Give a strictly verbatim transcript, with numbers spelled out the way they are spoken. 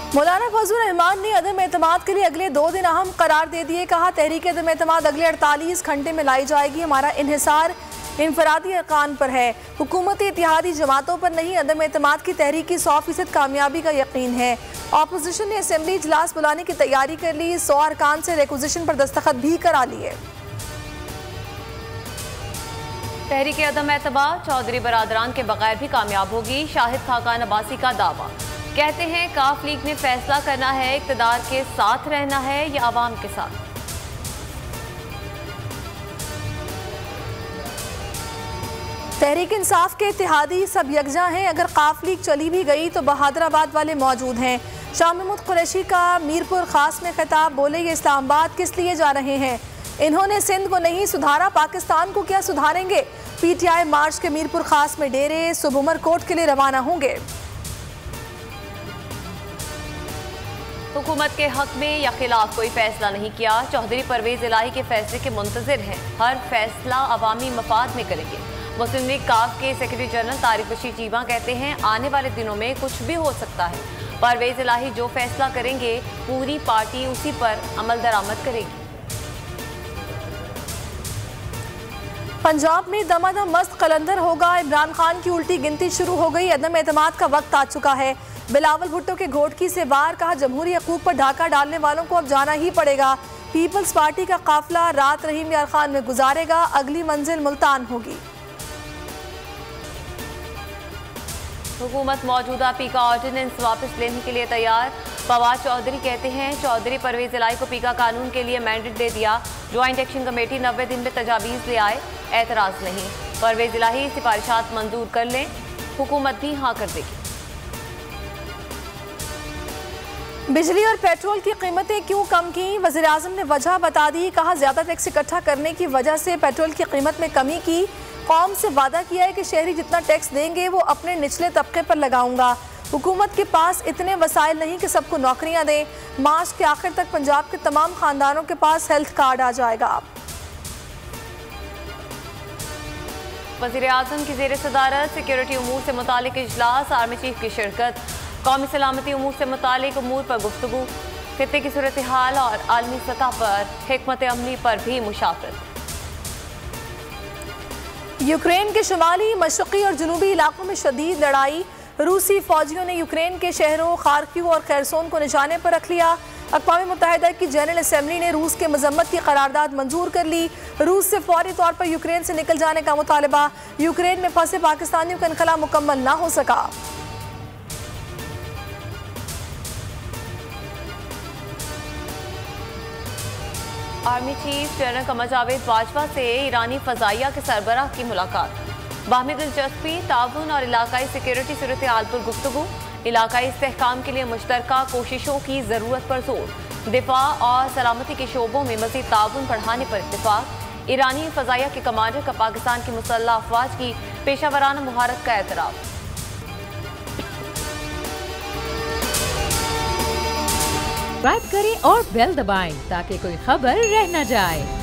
मौलाना फजलुर रहमान ने अदम एतमाद के लिए अगले दो दिन अहम करार दे दिए। कहा तहरीक अदम एतमाद अगले अड़तालीस घंटे में लाई जाएगी। हमारा इन्हिसार इनफरादी अरकान पर है, हुकूमती इत्तेहादी जमातों पर नहीं। अदम एतमाद की तहरीक की सौ फीसद कामयाबी का यकीन है। अपोजिशन ने असम्बली इजलास बुलाने की तैयारी कर ली। सौ अरकान से रिक्विजिशन पर दस्तखत भी करा लिए। तहरीक अदम एतमाद चौधरी बरादरान के बगैर भी कामयाब होगी। शाहिद खाकान अब्बासी का दावा। कहते हैं काफ लीग ने फैसला करना है, इक़्तिदार के साथ रहना है या आवाम के साथ। तहरीक इंसाफ के इत्तेहादी सब यकजा हैं। अगर काफ लीग चली भी गई तो बहादुराबाद वाले मौजूद हैं। शाह महमूद कुरैशी का मीरपुर खास में खिताब। बोले ये इस्लामाबाद किस लिए जा रहे हैं? इन्होंने सिंध को नहीं सुधारा, पाकिस्तान को क्या सुधारेंगे? पीटीआई मार्च के मीरपुर खास में डेरे, सुबह उमरकोट के लिए रवाना होंगे। हुकूमत के हक में या खिलाफ कोई फैसला नहीं किया। चौधरी परवेज इलाही के फैसले के मुंतजिर हैं। हर फैसला अवामी मफाद में करेंगे। मुस्लिम लीग काफ के सेक्रेटरी जनरल तारिक बशीर चीमा कहते हैं आने वाले दिनों में कुछ भी हो सकता है। परवेज इलाही जो फैसला करेंगे पूरी पार्टी उसी पर अमल दरामद करेगी। पंजाब में दमादम मस्त कलंदर होगा। इमरान खान की उल्टी गिनती शुरू हो गई। अदम एतमाद का वक्त आ चुका है। बिलावल भुट्टो के घोटकी से वार। कहा जमहूरी हकूक पर ढाका डालने वालों को अब जाना ही पड़ेगा। पीपल्स पार्टी का काफिला रात रहीम यार खान में गुजारेगा। अगली मंजिल मुल्तान होगी। हुकूमत मौजूदा पीका ऑर्डिनेंस वापस लेने के लिए तैयार। फवाद चौधरी कहते हैं चौधरी परवेज इलाही को पीका कानून के लिए मैंडेट दे दिया। ज्वाइंट एक्शन कमेटी नब्बे दिन में तजावीज़ ले आए, एतराज़ नहीं। परवेज इलाही सिफारिशात मंजूर कर लें, हुकूमत भी हाँ कर देगी। बिजली और पेट्रोल की कीमतें क्यों कम की? वज़ीर आज़म ने वजह बता दी। कहा ज़्यादा टैक्स इकट्ठा करने की वजह से पेट्रोल की कीमत में कमी की। कौम से वादा किया है कि शहरी जितना टैक्स देंगे वो अपने निचले तबके पर लगाऊंगा। हुकूमत के पास इतने वसाइल नहीं कि सबको नौकरियां दें। मार्च के आखिर तक पंजाब के तमाम खानदानों के पास हेल्थ कार्ड आ जाएगा। वज़ीर आज़म की ज़ेर सदारत सिक्योरिटी उमूर से मुतालिक इजलास। आर्मी चीफ की शिरकत। कौमी सलामती उमूर से मुतालिक उमूर पर गुफ्तगू। खित्ते की सूरत हाल और आलमी सतह पर हिकमत अमली पर भी मुशावरत। यूक्रेन के शुमाली, मशरक़ी और जनूबी इलाकों में शदीद लड़ाई। रूसी फौजियों ने यूक्रेन के शहरों खार्किव और खैरसोन को निशाने पर रख लिया। अक़वाम मुत्तहिदा की जनरल असम्बली ने रूस के मजम्मत की करारदाद मंजूर कर ली। रूस से फौरी तौर पर यूक्रेन से निकल जाने का मुतालबा। यूक्रेन में फंसे पाकिस्तानियों का इनखला मुकम्मल ना हो सका। Army chief general Qamar Javed Bajwa से ईरानी फ़ज़ाइया के सरबराह की मुलाकात। बाहमी दिलचस्पी, ताउन और इलाकाई सिक्योरिटी सूरत हाल पर गुफ्तगू। इलाकाई इस्तेहकाम के लिए मुश्तरका कोशिशों की ज़रूरत पर जोर। दिफा और सलामती के शोबों में मज़ीद ताउन बढ़ाने पर इत्तेफाक। ईरानी फ़ज़ाइया के कमांडर का पाकिस्तान की मुसल्लह अफवाज की पेशावराना मुहारत का एतराफ़। सब्सक्राइब करें और बेल दबाएं ताकि कोई खबर रह न जाए।